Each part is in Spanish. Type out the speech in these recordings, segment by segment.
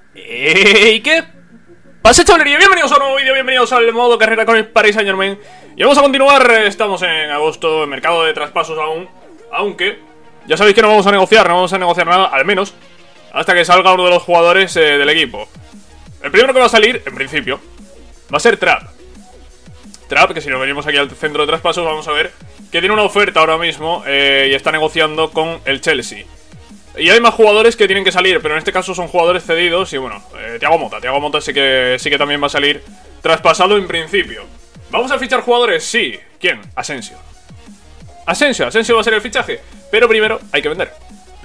¿Y qué pasa, chavalería? Bienvenidos a un nuevo vídeo, bienvenidos al modo carrera con el Paris Saint-Germain. Y vamos a continuar, estamos en agosto, en mercado de traspasos aún. Aunque, ya sabéis que no vamos a negociar nada, al menos hasta que salga uno de los jugadores del equipo. El primero que va a salir, en principio, va a ser Trapp. Trapp, que si nos venimos aquí al centro de traspasos, vamos a ver que tiene una oferta ahora mismo y está negociando con el Chelsea. Y hay más jugadores que tienen que salir, pero en este caso son jugadores cedidos. Y bueno, Thiago Motta sí que también va a salir traspasado en principio. ¿Vamos a fichar jugadores? Sí. ¿Quién? Asensio va a ser el fichaje. Pero primero hay que vender.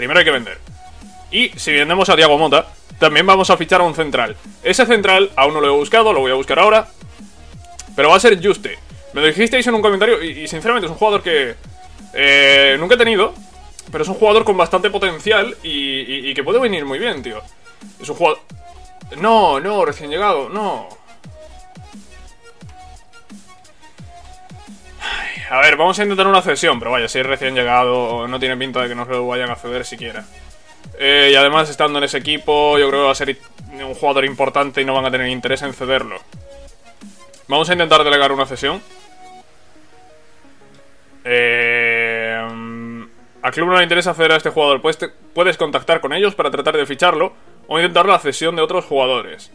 Y si vendemos a Thiago Motta, también vamos a fichar a un central. Ese central aún no lo he buscado, lo voy a buscar ahora. Pero va a ser Juste. Me lo dijisteis en un comentario y sinceramente es un jugador que nunca he tenido, pero es un jugador con bastante potencial y que puede venir muy bien, tío. Es un jugador... No, recién llegado, no. Ay, a ver, vamos a intentar una cesión, pero vaya, si es recién llegado, no tiene pinta de que nos lo vayan a ceder siquiera. Y además, estando en ese equipo, yo creo que va a ser un jugador importante y no van a tener interés en cederlo. Vamos a intentar delegar una cesión. Al club no le interesa ceder a este jugador. Puedes contactar con ellos para tratar de ficharlo o intentar la cesión de otros jugadores.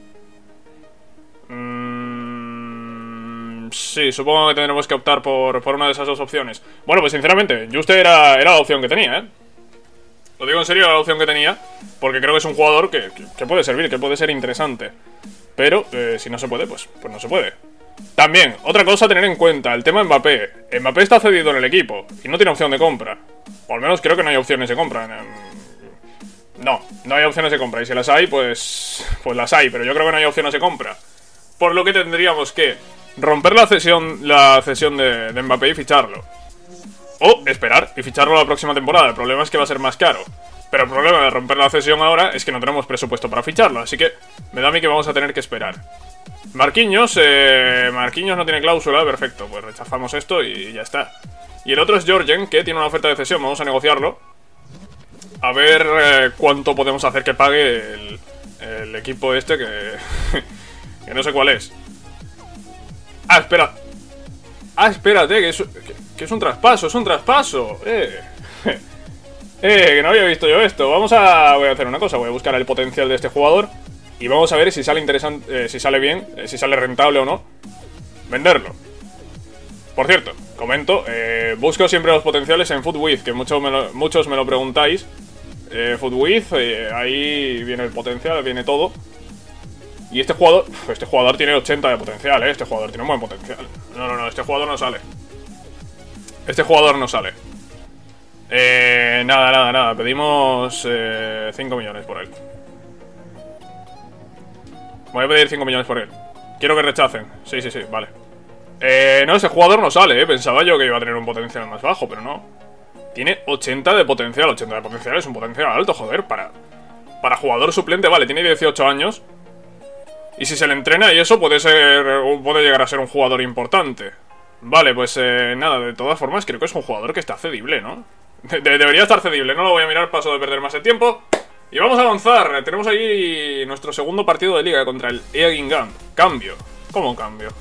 Sí, supongo que tendremos que optar por una de esas dos opciones. Bueno, pues sinceramente, Juste era la opción que tenía, ¿eh? Lo digo en serio, era la opción que tenía, porque creo que es un jugador que puede servir, que puede ser interesante. Pero, si no se puede, pues no se puede. También, otra cosa a tener en cuenta, el tema Mbappé. Mbappé está cedido en el equipo y no tiene opción de compra. O al menos creo que no hay opciones de compra. No hay opciones de compra. Y si las hay, pues las hay. Pero yo creo que no hay opciones de compra. Por lo que tendríamos que romper la cesión de Mbappé y ficharlo. O esperar y ficharlo la próxima temporada. El problema es que va a ser más caro. Pero el problema de romper la cesión ahora es que no tenemos presupuesto para ficharlo. Así que me da a mí que vamos a tener que esperar. Marquinhos no tiene cláusula, perfecto, pues rechazamos esto y ya está. Y el otro es Georgen, que tiene una oferta de cesión, vamos a negociarlo. A ver cuánto podemos hacer que pague el equipo este que no sé cuál es. Espérate, que es un traspaso, que no había visto yo esto. Voy a hacer una cosa, voy a buscar el potencial de este jugador y vamos a ver si sale interesante, si sale bien, si sale rentable o no venderlo. Por cierto, comento, busco siempre los potenciales en FUTWIZ, que muchos me lo preguntáis. FUTWIZ, ahí viene el potencial, viene todo. Y este jugador tiene 80 de potencial, este jugador tiene un buen potencial. No, este jugador no sale. Nada, pedimos 5 millones por él. Voy a pedir 5 millones por él. Quiero que rechacen. Sí, vale. No, ese jugador no sale, pensaba yo que iba a tener un potencial más bajo, pero no. Tiene 80 de potencial. 80 de potencial es un potencial alto, joder. Para jugador suplente, vale, tiene 18 años. Y si se le entrena y eso puede llegar a ser un jugador importante. Vale, pues nada, de todas formas creo que es un jugador que está cedible, ¿no? Debería estar cedible, no lo voy a mirar, paso de perder más el tiempo. Y vamos a avanzar, tenemos ahí nuestro segundo partido de liga contra el Guingamp. Cambio, ¿cómo cambio?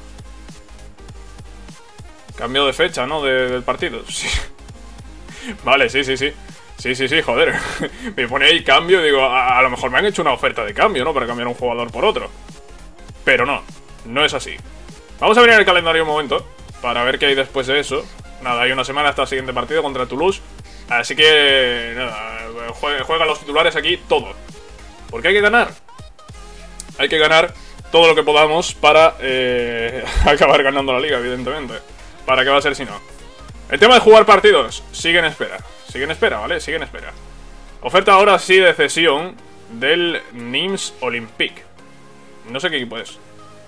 Cambio de fecha, ¿no? Del partido, sí. Vale, sí, joder. Me pone ahí cambio, digo, a lo mejor me han hecho una oferta de cambio, ¿no? Para cambiar un jugador por otro. Pero no es así. Vamos a mirar el calendario un momento para ver qué hay después de eso. Nada, hay una semana hasta el siguiente partido contra el Toulouse. Así que, nada, juega los titulares aquí todo. Porque hay que ganar. Hay que ganar todo lo que podamos para acabar ganando la liga, evidentemente. ¿Para qué va a ser si no? El tema de jugar partidos sigue en espera, ¿vale? Sigue en espera. Oferta ahora sí de cesión del Nîmes Olympique. No sé qué equipo es.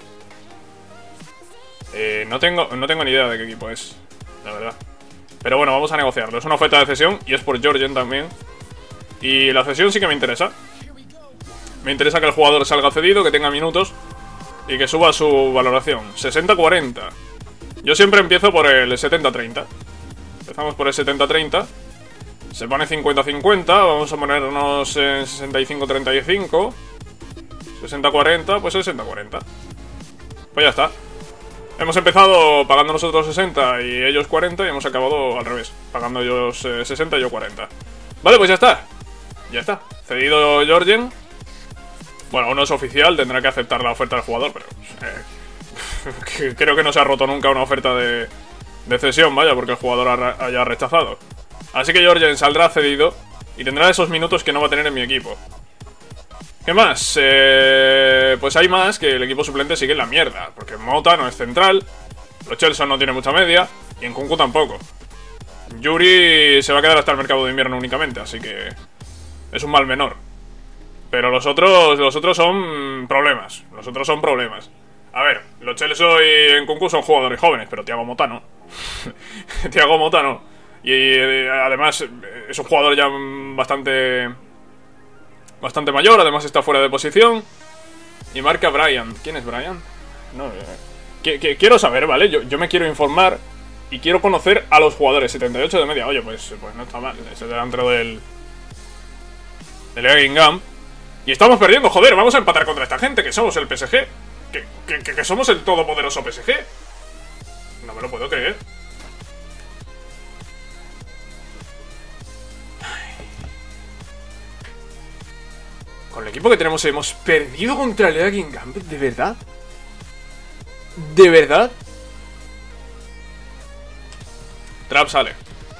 No tengo ni idea de qué equipo es, la verdad. Pero bueno, vamos a negociarlo. Es una oferta de cesión y es por Georgen también. Y la cesión sí que me interesa. Me interesa que el jugador salga cedido, que tenga minutos y que suba su valoración. 60-40. Yo siempre empiezo por el 70-30. Empezamos por el 70-30. Se pone 50-50. Vamos a ponernos en 65-35. 60-40, pues 60-40. Pues ya está. Hemos empezado pagando nosotros 60 y ellos 40 y hemos acabado al revés, pagando ellos 60 y yo 40. Vale, pues ya está. Ya está. Cedido Georgian. Bueno, aún no es oficial, tendrá que aceptar la oferta del jugador, pero... creo que no se ha roto nunca una oferta de cesión, vaya, porque el jugador haya rechazado. Así que Georgian saldrá cedido y tendrá esos minutos que no va a tener en mi equipo. ¿Qué más? Pues hay más que el equipo suplente sigue en la mierda, porque Mota no es central, Lo Celso no tiene mucha media y en Nkunku tampoco. Yuri se va a quedar hasta el mercado de invierno únicamente, así que es un mal menor. Pero los otros son problemas. Los otros son problemas. A ver, Lo Celso y Nkunku son jugadores jóvenes, pero Thiago Motta no. Thiago Motta no. Y además es un jugador ya bastante mayor, además está fuera de posición. Y marca Brian. ¿Quién es Brian? No, quiero saber, ¿vale? Yo me quiero informar y quiero conocer a los jugadores. 78 de media. Oye, pues no está mal. Es el delantero del Eggingham. Y estamos perdiendo, joder, vamos a empatar contra esta gente, que somos el PSG. Que somos el todopoderoso PSG. No me lo puedo creer. Con el equipo que tenemos hemos perdido contra el Eggingham. ¿De verdad? ¿De verdad? Trap sale.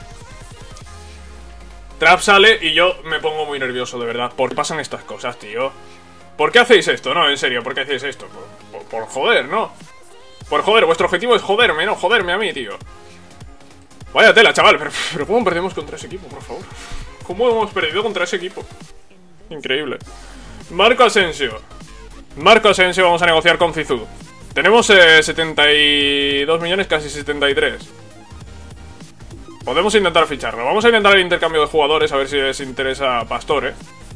Trap sale y yo me pongo muy nervioso, de verdad. ¿Por qué pasan estas cosas, tío? ¿Por qué hacéis esto? No, en serio, ¿por qué hacéis esto? Por joder, ¿no? Por joder, vuestro objetivo es joderme, no joderme a mí, tío. Vaya tela, chaval, pero ¿cómo perdemos contra ese equipo, por favor? ¿Cómo hemos perdido contra ese equipo? Increíble. Marco Asensio. Marco Asensio, vamos a negociar con Zizou. Tenemos 72 millones, casi 73. Podemos intentar ficharlo. Vamos a intentar el intercambio de jugadores, a ver si les interesa Pastore.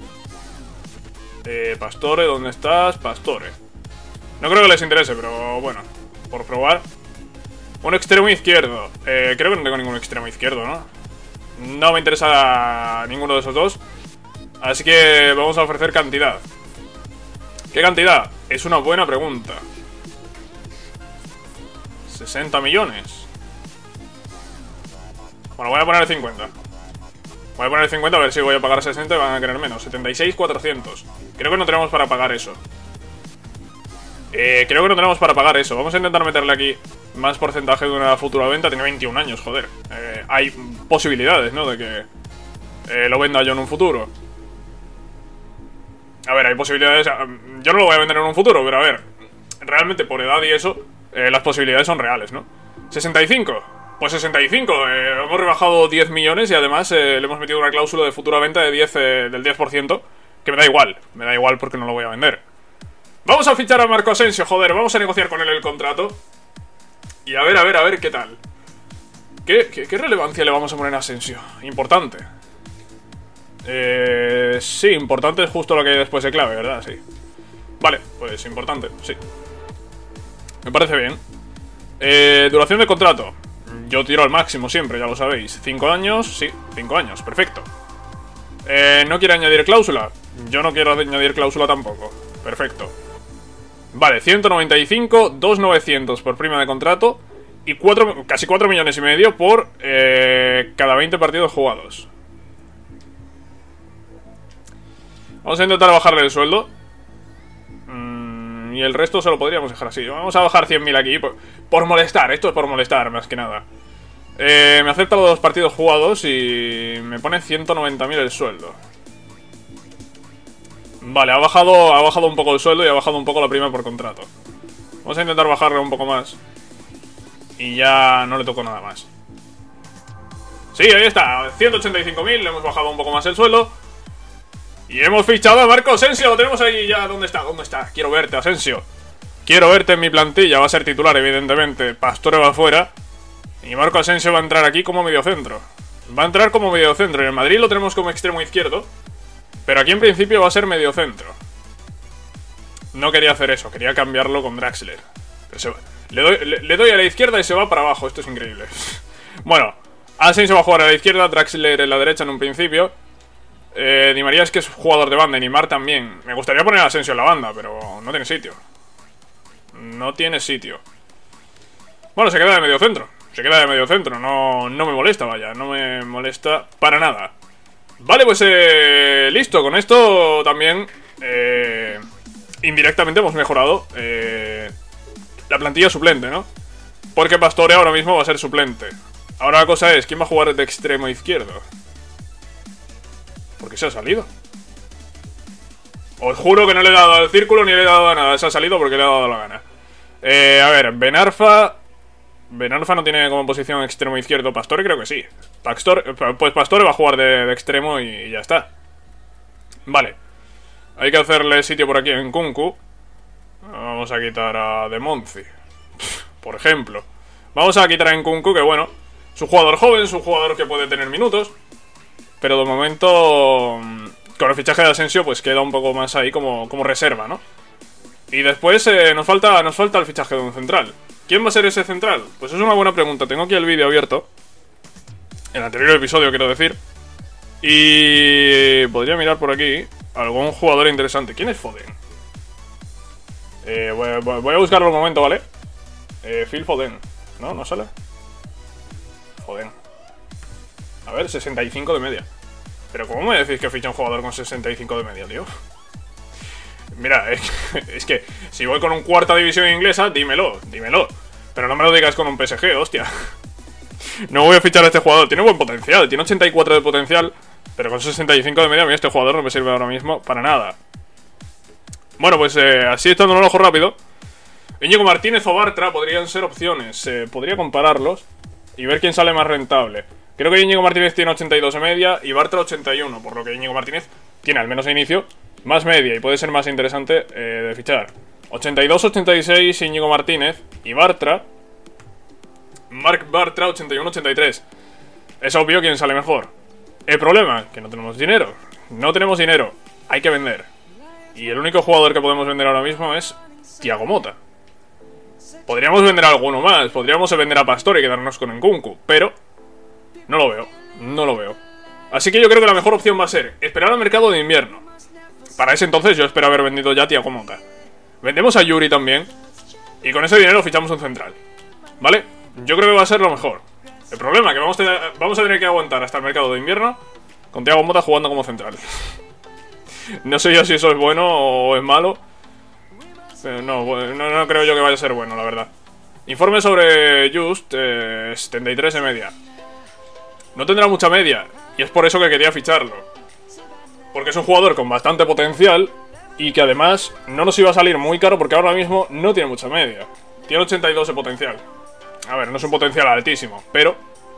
Pastore, ¿dónde estás? Pastore. No creo que les interese, pero bueno, por probar. Un extremo izquierdo. Creo que no tengo ningún extremo izquierdo, ¿no? No me interesa ninguno de esos dos. Así que vamos a ofrecer cantidad. ¿Qué cantidad? Es una buena pregunta. 60 millones. Bueno, voy a poner 50. Voy a poner 50 a ver si voy a pagar 60 y van a querer menos. 76,400. Creo que no tenemos para pagar eso. Creo que no tenemos para pagar eso. Vamos a intentar meterle aquí más porcentaje de una futura venta. Tiene 21 años, joder. Hay posibilidades, ¿no? De que lo venda yo en un futuro. A ver, hay posibilidades. Yo no lo voy a vender en un futuro, pero a ver, realmente por edad y eso, las posibilidades son reales, ¿no? 65. Pues 65. Hemos rebajado 10 millones y además le hemos metido una cláusula de futura venta de 10, del 10%, que me da igual. Me da igual porque no lo voy a vender. Vamos a fichar a Marco Asensio, joder. Vamos a negociar con él el contrato. Y a ver qué tal. ¿Qué relevancia le vamos a poner a Asensio? Importante. Sí, importante es justo lo que hay después de clave, ¿verdad? Sí. Vale, pues importante, sí. Me parece bien. Duración de contrato. Yo tiro al máximo siempre, ya lo sabéis. 5 años, sí, 5 años, perfecto. ¿No quiere añadir cláusula? Yo no quiero añadir cláusula tampoco. Perfecto. Vale, 195, 2.900 por prima de contrato y casi 4 millones y medio por cada 20 partidos jugados. Vamos a intentar bajarle el sueldo. Y el resto se lo podríamos dejar así. Vamos a bajar 100.000 aquí por molestar. Esto es por molestar, más que nada. Me acepta los partidos jugados y me pone 190.000 el sueldo. Vale, ha bajado un poco el sueldo y ha bajado un poco la prima por contrato. Vamos a intentar bajarle un poco más. Y ya no le toco nada más. Sí, ahí está, 185.000, le hemos bajado un poco más el sueldo. Y hemos fichado a Marco Asensio, lo tenemos ahí ya. ¿Dónde está? ¿Dónde está? Quiero verte, Asensio. Quiero verte en mi plantilla, va a ser titular, evidentemente. Pastore va afuera. Y Marco Asensio va a entrar aquí como mediocentro. Va a entrar como mediocentro. En el Madrid lo tenemos como extremo izquierdo. Pero aquí en principio va a ser mediocentro. No quería hacer eso, quería cambiarlo con Draxler. Le doy a la izquierda y se va para abajo, esto es increíble. Bueno, Asensio va a jugar a la izquierda, Draxler en la derecha en un principio. Di María es que es jugador de banda y Neymar también. Me gustaría poner a Asensio en la banda, pero no tiene sitio. No tiene sitio. Bueno, se queda de medio centro. Se queda de medio centro. No me molesta, vaya. No me molesta para nada. Vale, pues listo. Con esto también indirectamente hemos mejorado la plantilla suplente, ¿no? Porque Pastore ahora mismo va a ser suplente. Ahora la cosa es, ¿quién va a jugar de extremo izquierdo? ¿Por qué se ha salido? Os juro que no le he dado al círculo ni le he dado a nada. Se ha salido porque le he dado la gana. A ver, Benarfa no tiene como posición extremo izquierdo. Pastore creo que sí. Pues Pastore va a jugar de extremo y ya está. Vale. Hay que hacerle sitio por aquí en Nkunku. Vamos a quitar a De Monzi, por ejemplo. Vamos a quitar a Nkunku, que bueno, es un jugador joven, es un jugador que puede tener minutos. Pero de momento, con el fichaje de Asensio, pues queda un poco más ahí como reserva, ¿no? Y después nos falta el fichaje de un central. ¿Quién va a ser ese central? Pues es una buena pregunta. Tengo aquí el vídeo abierto. El anterior episodio, quiero decir. Y podría mirar por aquí algún jugador interesante. ¿Quién es Foden? Voy a buscarlo un momento, ¿vale? Phil Foden. ¿No? ¿No sale? Foden. A ver, 65 de media. Pero ¿cómo me decís que ficha un jugador con 65 de media, tío? Mira, es que si voy con un cuarta división inglesa, dímelo. Pero no me lo digas con un PSG, hostia. No voy a fichar a este jugador. Tiene buen potencial, tiene 84 de potencial. Pero con 65 de media, a mí este jugador no me sirve ahora mismo para nada. Bueno, pues así echando un ojo rápido, Íñigo Martínez o Bartra podrían ser opciones. Podría compararlos y ver quién sale más rentable. Creo que Íñigo Martínez tiene 82 de media y Bartra 81, por lo que Íñigo Martínez tiene, al menos a inicio, más media y puede ser más interesante de fichar. 82-86 Íñigo Martínez y Bartra, Marc Bartra 81-83. Es obvio quién sale mejor. El problema, que no tenemos dinero. No tenemos dinero, hay que vender. Y el único jugador que podemos vender ahora mismo es Thiago Motta. Podríamos vender a alguno más, podríamos vender a Pastore y quedarnos con Nkunku, pero no lo veo. Así que yo creo que la mejor opción va a ser esperar al mercado de invierno. Para ese entonces yo espero haber vendido ya a Thiago Motta. Vendemos a Yuri también y con ese dinero fichamos un central, ¿vale? Yo creo que va a ser lo mejor. El problema es que vamos a tener que aguantar hasta el mercado de invierno con Thiago Motta jugando como central. No sé yo si eso es bueno o es malo. Pero no creo yo que vaya a ser bueno, la verdad. Informe sobre Just, 73 de media. No tendrá mucha media y es por eso que quería ficharlo. Porque es un jugador con bastante potencial y que además no nos iba a salir muy caro porque ahora mismo no tiene mucha media. Tiene 82 de potencial. A ver, no es un potencial altísimo, pero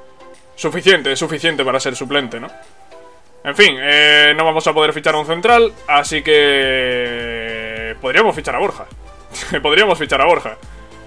es suficiente para ser suplente, ¿no? En fin, no vamos a poder fichar a un central, así que podríamos fichar a Borja. Podríamos fichar a Borja.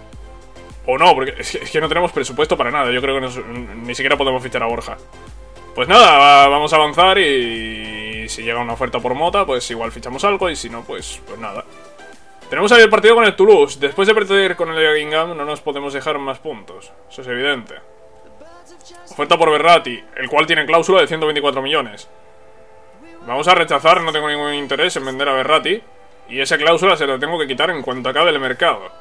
O no, porque es que no tenemos presupuesto para nada. Yo creo que ni siquiera podemos fichar a Borja. Pues nada, vamos a avanzar y si llega una oferta por Motta, pues igual fichamos algo y si no, pues nada. Tenemos ahí el partido con el Toulouse. Después de perder con el Guingamp no nos podemos dejar más puntos. Eso es evidente. Oferta por Verratti, el cual tiene cláusula de 124 millones. Vamos a rechazar, no tengo ningún interés en vender a Verratti. Y esa cláusula se la tengo que quitar en cuanto acabe el mercado.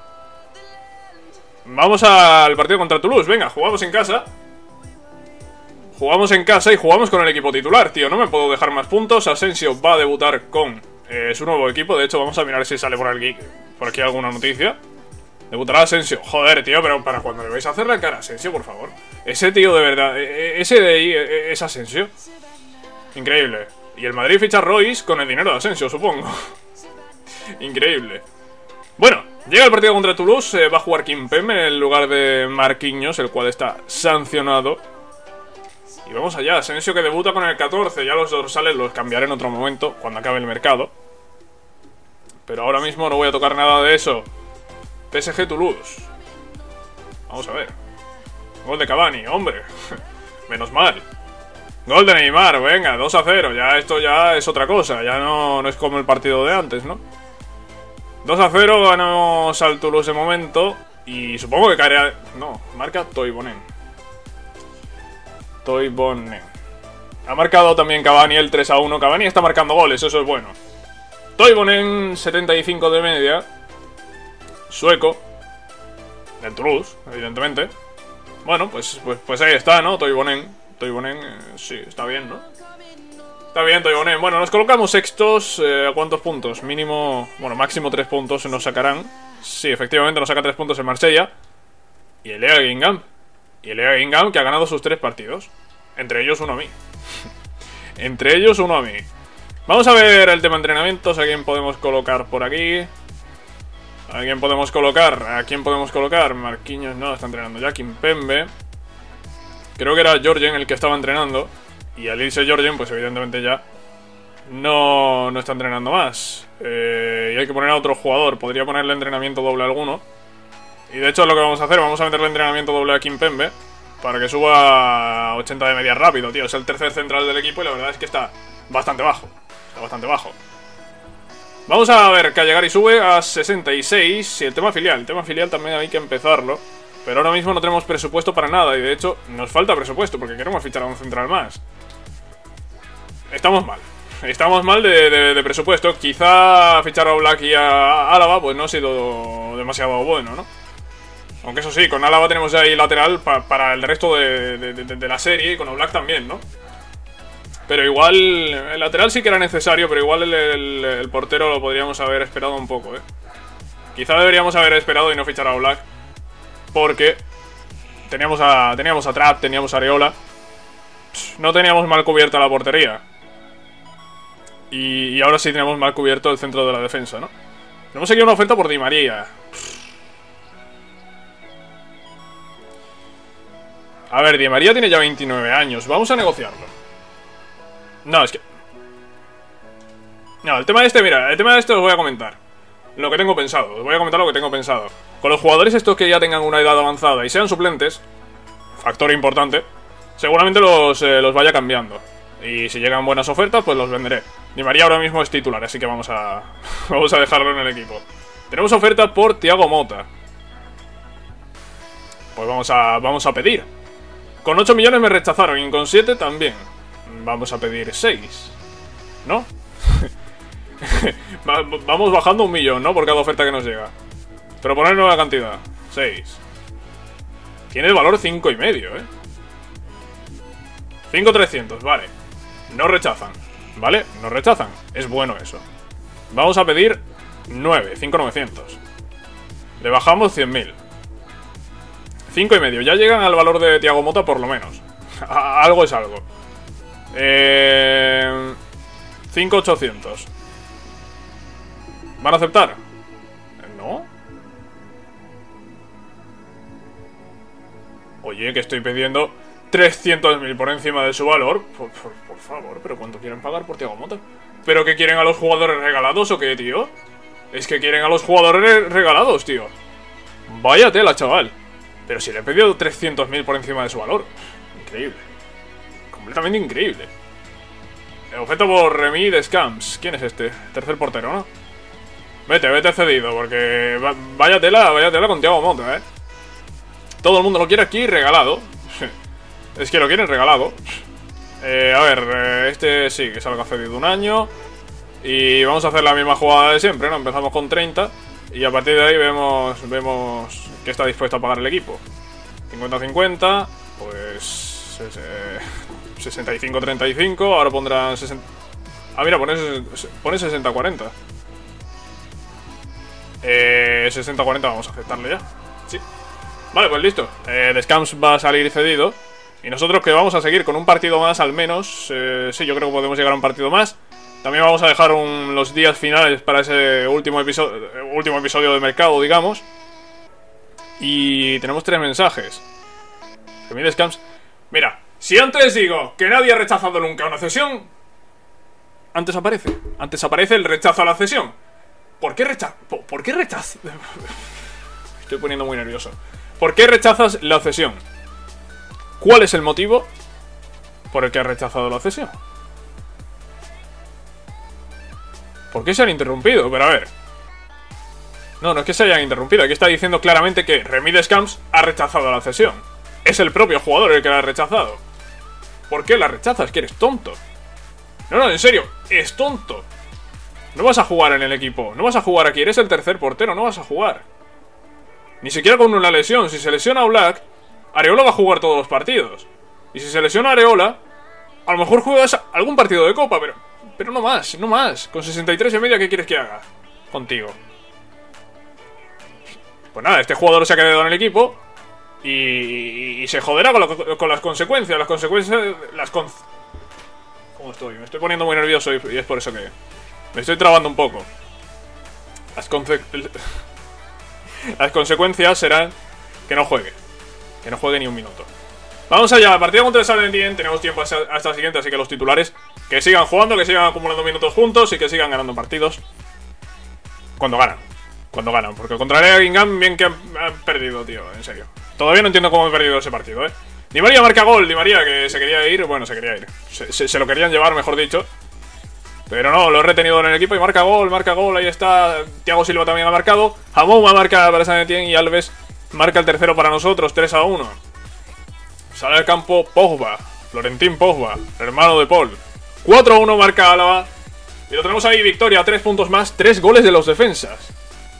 Vamos al partido contra Toulouse, venga, jugamos en casa. Jugamos en casa y jugamos con el equipo titular, tío. No me puedo dejar más puntos. Asensio va a debutar con su nuevo equipo. De hecho, vamos a mirar si sale por aquí alguna noticia. Debutará Asensio. Joder, tío, pero para cuando le vais a hacer la cara a Asensio, por favor. Ese tío de verdad, ese de ahí es Asensio. Increíble. Y el Madrid ficha a Royce con el dinero de Asensio, supongo. Increíble. Bueno, llega el partido contra Toulouse. Va a jugar Kimpembe en el lugar de Marquinhos, el cual está sancionado. Y vamos allá, Asensio que debuta con el 14. Ya los dorsales los cambiaré en otro momento, cuando acabe el mercado. Pero ahora mismo no voy a tocar nada de eso. PSG Toulouse. Vamos a ver. Gol de Cavani, hombre. Menos mal. Gol de Neymar, venga, 2-0. Ya esto ya es otra cosa. Ya no es como el partido de antes, ¿no? 2-0, ganamos al Toulouse de momento. Y supongo que caerá... No, marca Toivonen. Ha marcado también Cavani el 3-1. Cavani está marcando goles, eso es bueno. Toivonen, 75 de media. Sueco. Del Toulouse, evidentemente. Bueno, pues ahí está, ¿no? Toivonen, sí, está bien, ¿no? Está bien, Toivonen. Bueno, nos colocamos sextos. ¿A cuántos puntos? Mínimo, bueno, máximo 3 puntos nos sacarán. Sí, efectivamente nos saca 3 puntos en Marsella. Y el Lea Guingamp. Y el Lea Guingamp que ha ganado sus 3 partidos. Entre ellos uno a mí. Entre ellos uno a mí. Vamos a ver el tema entrenamientos. ¿A quién podemos colocar por aquí? ¿A quién podemos colocar? ¿A quién podemos colocar? Marquinhos no, está entrenando ya. Kimpembe. Creo que era Georgen el que estaba entrenando. Y al irse Georgen, pues evidentemente ya no está entrenando más. Y hay que poner a otro jugador. Podría ponerle entrenamiento doble a alguno. Y de hecho es lo que vamos a hacer. Vamos a meterle entrenamiento doble a Kimpembe para que suba a 80 de media rápido, tío. Es el tercer central del equipo y la verdad es que está bastante bajo. Está bastante bajo. Vamos a ver, Calegari sube a 66. Y el tema filial también hay que empezarlo. Pero ahora mismo no tenemos presupuesto para nada. Y de hecho nos falta presupuesto porque queremos fichar a un central más. Estamos mal. Estamos mal de presupuesto. Quizá fichar a Oblak y a Álava pues no ha sido demasiado bueno, ¿no? Aunque eso sí, con Álava tenemos ya ahí lateral para el resto de la serie. Y con Oblak también, ¿no? Pero igual, el lateral sí que era necesario, pero igual el portero lo podríamos haber esperado un poco, ¿eh? Quizá deberíamos haber esperado y no fichar a Oblak. Porque teníamos a Trapp, teníamos a Areola. No teníamos mal cubierta la portería. Y ahora sí tenemos mal cubierto el centro de la defensa, ¿no? Tenemos aquí una oferta por Di María. A ver, Di María tiene ya 29 años. Vamos a negociarlo. No, es que... No, el tema de este, mira, el tema de este os voy a comentar lo que tengo pensado, os voy a comentar lo que tengo pensado. Con los jugadores estos que ya tengan una edad avanzada y sean suplentes, factor importante, seguramente los vaya cambiando. Y si llegan buenas ofertas, pues los venderé. Di María ahora mismo es titular, así que vamos a dejarlo en el equipo. Tenemos oferta por Thiago Motta. Pues vamos a pedir. Con 8 millones me rechazaron y con 7 también. Vamos a pedir 6, ¿no? Vamos bajando 1 millón, ¿no? Por cada oferta que nos llega. Pero poner nueva cantidad, 6. Tiene el valor 5,5, ¿eh? 5,300, vale. No rechazan, ¿vale? No rechazan, es bueno eso. Vamos a pedir 9, 5,900. Le bajamos 100.000. 5,5, ya llegan al valor de Thiago Motta por lo menos. Algo es algo. 5,800. ¿Van a aceptar? ¿No? Oye, que estoy pidiendo 300.000 por encima de su valor. Por favor, ¿pero cuánto quieren pagar por Thiago Motta? ¿Pero qué quieren a los jugadores regalados o qué, tío? Es que quieren a los jugadores regalados, tío. Vaya tela, chaval. Pero si le he pedido 300.000 por encima de su valor. Increíble. Completamente increíble. Oferta por Remy Descamps. ¿Quién es este? Tercer portero, ¿no? Vete cedido, porque vaya tela con Thiago Motta, ¿eh? Todo el mundo lo quiere aquí regalado. Es que lo quieren regalado. A ver, este sí, que salga cedido 1 año. Y vamos a hacer la misma jugada de siempre, ¿no? Empezamos con 30 y a partir de ahí vemos qué está dispuesto a pagar el equipo. 50-50, pues 65-35, ahora pondrán 60... Ah, mira, pone 60-40. 60-40 vamos a aceptarle ya. Sí. Vale, pues listo. Descamps va a salir cedido. Y nosotros que vamos a seguir con un partido más al menos. Sí, yo creo que podemos llegar a un partido más. También vamos a dejar los días finales para ese último episodio de mercado, digamos. Y tenemos 3 mensajes. Remy Descamps. Mira, si antes digo que nadie ha rechazado nunca una cesión, antes aparece el rechazo a la cesión. ¿Por qué rechazas? Estoy poniendo muy nervioso. ¿Por qué rechazas la cesión? ¿Cuál es el motivo por el que has rechazado la cesión? ¿Por qué se han interrumpido? Pero a ver. No es que se hayan interrumpido. Aquí está diciendo claramente que Remy Descamps ha rechazado la cesión. Es el propio jugador el que la ha rechazado. ¿Por qué la rechazas? Que eres tonto. No, en serio, es tonto. No vas a jugar en el equipo, no vas a jugar aquí, eres el tercer portero, no vas a jugar. Ni siquiera con una lesión. Si se lesiona Oblak, Areola va a jugar todos los partidos. Y si se lesiona Areola, a lo mejor juegas algún partido de Copa, pero no más, no más. Con 63 y media, ¿qué quieres que haga contigo? Pues nada, este jugador se ha quedado en el equipo y se joderá con las consecuencias. ¿Cómo estoy? Me estoy poniendo muy nervioso y es por eso que me estoy trabando un poco. Las consecuencias serán que no juegue ni un minuto. Vamos allá, partida contra el Saint-Étienne. Tenemos tiempo hasta la siguiente, así que los titulares que sigan jugando, que sigan acumulando minutos juntos y que sigan ganando partidos. Cuando ganan, porque contra el Guingamp bien que han perdido, tío, en serio. Todavía no entiendo cómo han perdido ese partido, Di María marca gol, Di María que se quería ir, bueno, se quería ir. Se lo querían llevar, mejor dicho. Pero no, lo he retenido en el equipo y marca gol, ahí está. Thiago Silva también ha marcado. Hamouma marca para Saint-Étienne y Alves marca el tercero para nosotros, 3-1. Sale al campo Pogba, Florentín Pogba, hermano de Paul. 4-1 marca Álava. Y lo tenemos ahí, victoria, 3 puntos más, 3 goles de los defensas.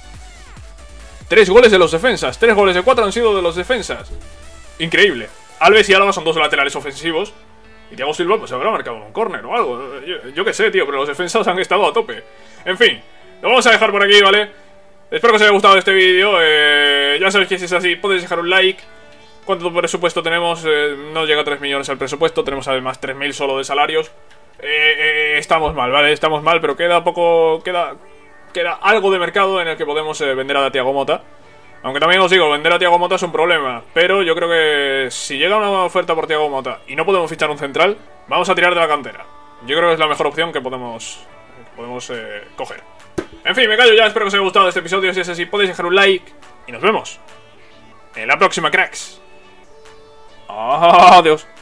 3 goles de los defensas, 3 goles de 4 han sido de los defensas. Increíble. Alves y Álava son dos laterales ofensivos. Y Thiago Silva pues habrá marcado un córner o algo. Yo qué sé, tío, pero los defensas han estado a tope. En fin, lo vamos a dejar por aquí, ¿vale? Espero que os haya gustado este vídeo. Ya sabéis que si es así, podéis dejar un like. ¿Cuánto presupuesto tenemos? No llega a 3 millones al presupuesto. Tenemos además 3.000 solo de salarios. Estamos mal, ¿vale? Estamos mal, pero queda poco... Queda algo de mercado en el que podemos vender a Thiago Motta. Aunque también os digo, vender a Thiago Motta es un problema. Pero yo creo que si llega una oferta por Thiago Motta y no podemos fichar un central, vamos a tirar de la cantera. Yo creo que es la mejor opción que podemos coger. En fin, me callo ya, espero que os haya gustado este episodio. Si es así, podéis dejar un like. Y nos vemos en la próxima, cracks. Adiós.